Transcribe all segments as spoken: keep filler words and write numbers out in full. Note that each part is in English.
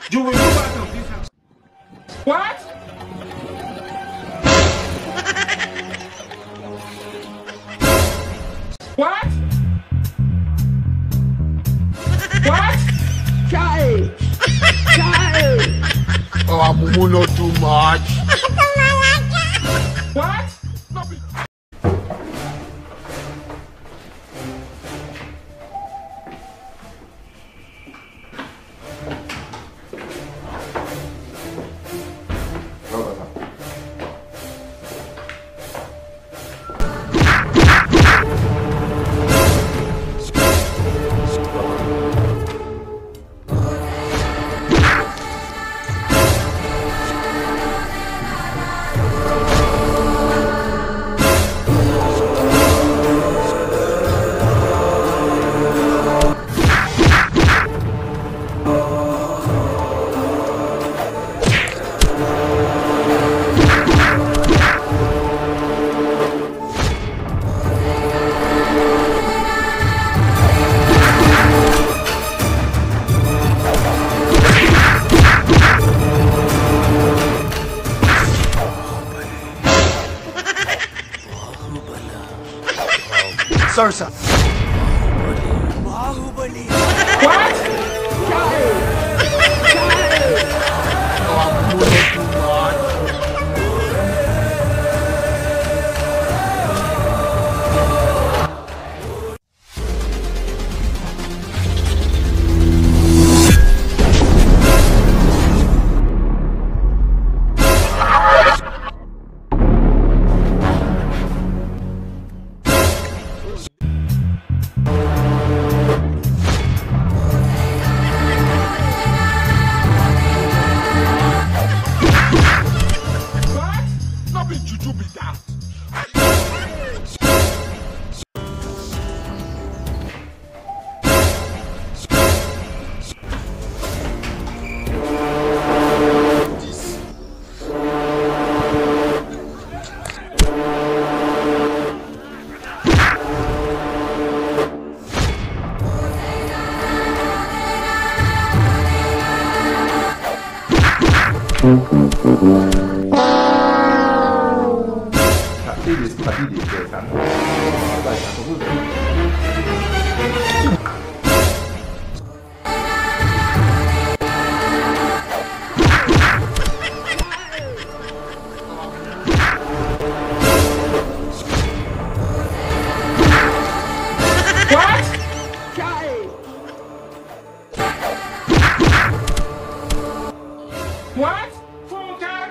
You will move out of this house. What? What? What? Child! Child! Oh, I'm not too much. What? Sorry, sir. Bahubali! What? Child! Child! Oh, I'm not too much. Juju be that. This party is there, kan? Baik, aku dulu. What? What? Funka?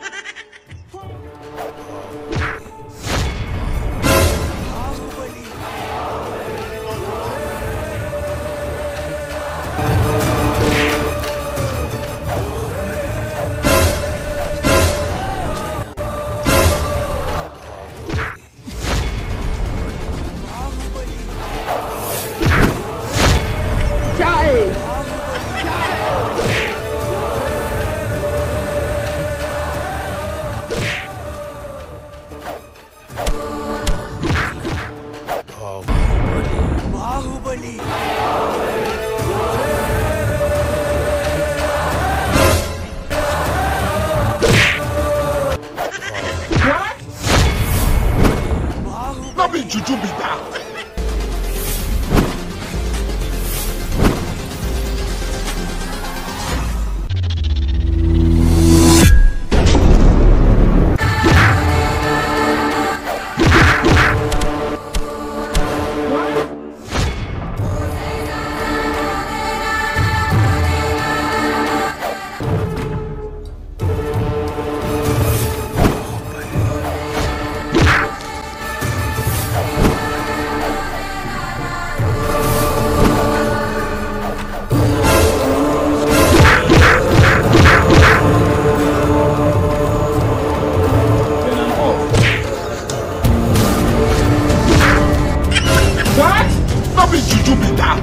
Bahubali! What? Not be Juju be that. Not be Juju be that.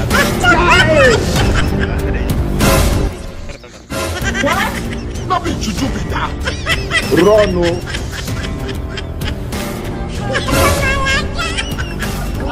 What? Not be Juju be that. Rono.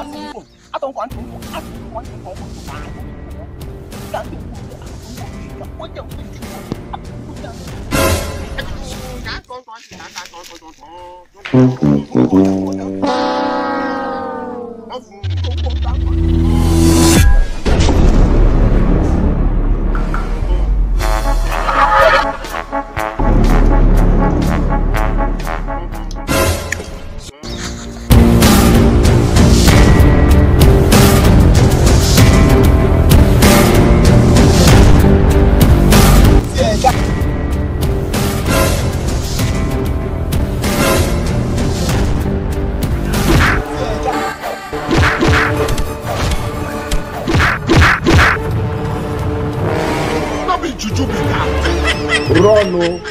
I don't want to. I don't want to. Run, no.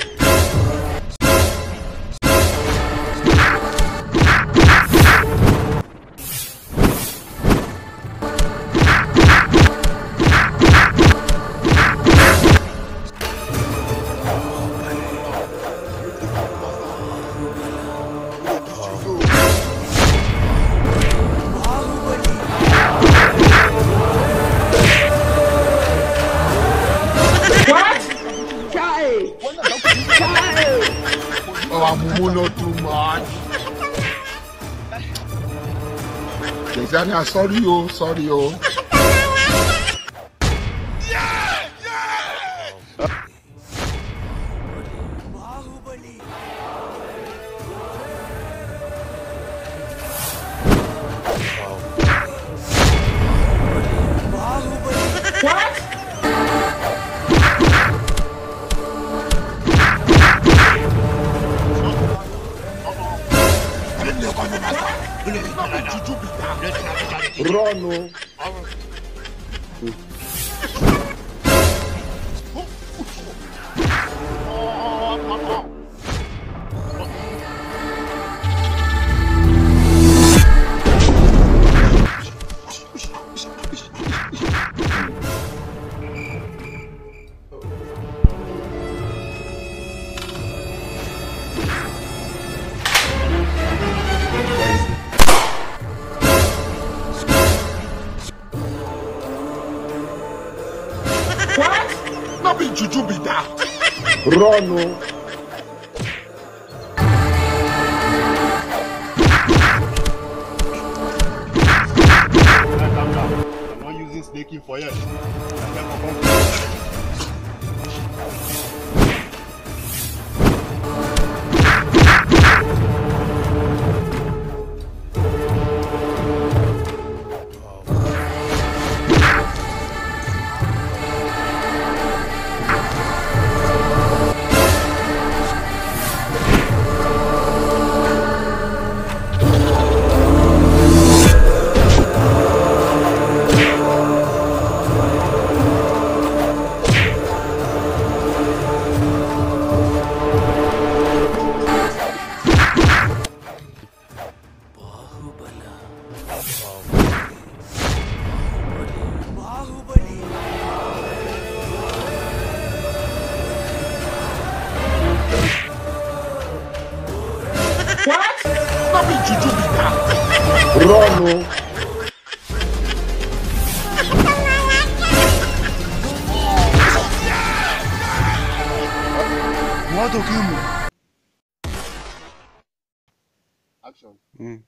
Oh, I'm not too much. Desania, sorry, oh, sorry, oh. Yeah, yeah. What? Run, no. What? Not be juju be that. Run, no. I'm not using snaking for you. What? Not be juju be that. Run, no. You want to kill me? Action. Mm.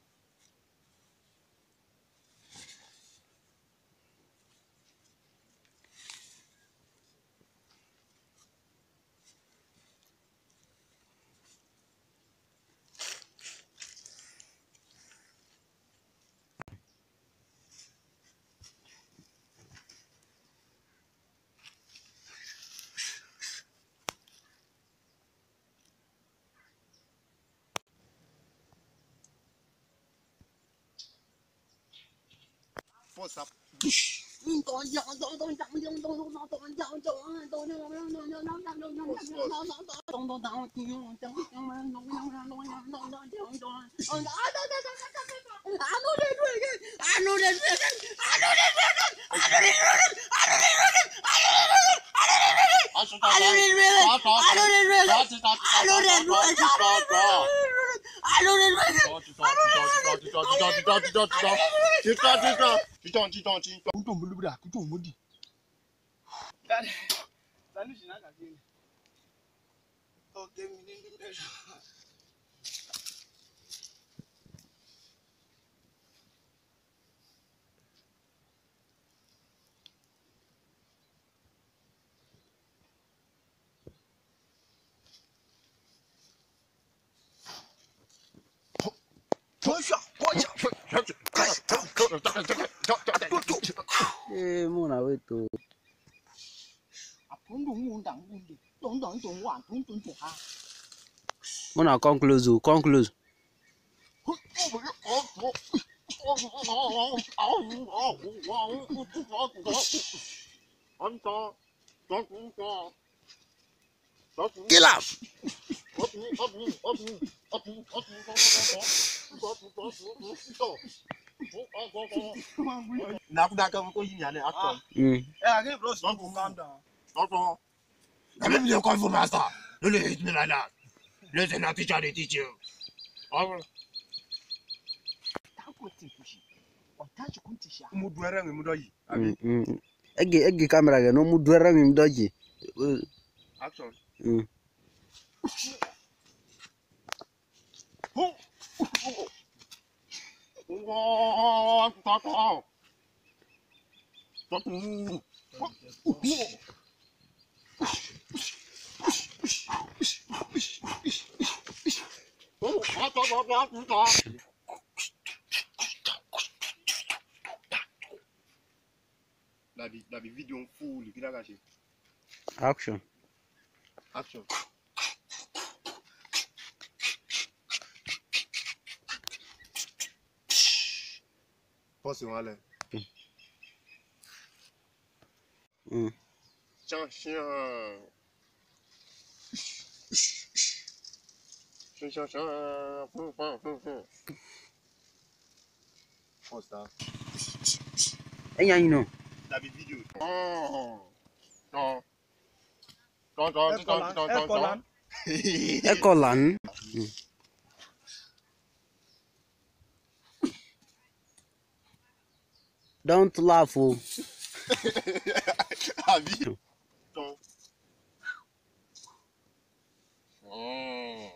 What's up? Eh, muna wetu. Muna conclude, conclude. Kill him. Mm. Let me be your Kung Fu master. Don't hit me like that. Listen, I teach how they teach you. Oh. Mm. Mm. Egi egi kamera ga no mu duara mi mdoji. Action. Mm. La bi la bi vidéo full qui l'a caché. Action. Action. Pause on allait. Mm. Chien chien. Chien chien chien. Pause ça. Enya you know. La bi vidéo. Oh. Non. Non non non non non non. Ekolan. Mm. Don't laugh. Oh. Ah oui. Non. Oh.